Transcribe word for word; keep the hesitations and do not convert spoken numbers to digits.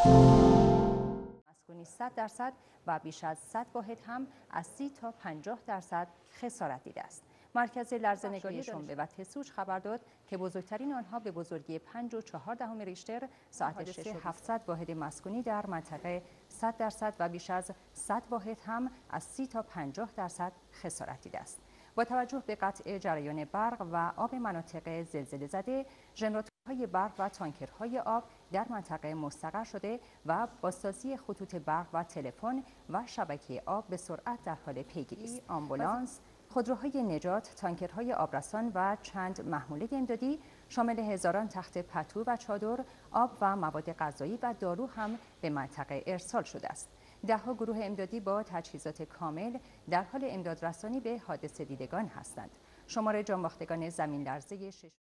مسکونی صد درصد و بیش از صد واحد هم از سی تا پنجاه درصد خسارت دیده است. مرکز لرزه‌نگاری شنبه و تسوج خبر داد که بزرگترین آنها به بزرگی پنج و چهار دهم ریشتر ساعت شش هفتصد واحد مسکونی در منطقه صد درصد و بیش از صد واحد هم از سی تا پنجاه درصد خسارت دیده است. با توجه به قطع جریان برق و آب مناطق زلزله زده، ژنراتورهای برق و تانکرهای آب در منطقه مستقر شده و بازسازی خطوط برق و تلفن و شبکه آب به سرعت در حال پیگیری است. آمبولانس، خودروهای نجات، تانکرهای آبرسان و چند محموله امدادی شامل هزاران تخت پتو و چادر، آب و مواد غذایی و دارو هم به منطقه ارسال شده است. ده‌ها گروه امدادی با تجهیزات کامل در حال امدادرسانی به حادثه دیدگان هستند. شمار جانباختگان زمین لرزه شش